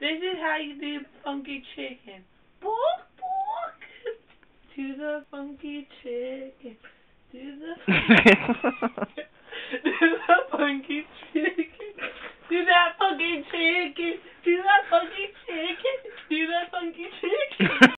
This is how you do the funky chicken. Bork, bork. To the funky chicken. Do the do the funky chicken. Do that funky chicken. Do that funky chicken. Do that funky chicken.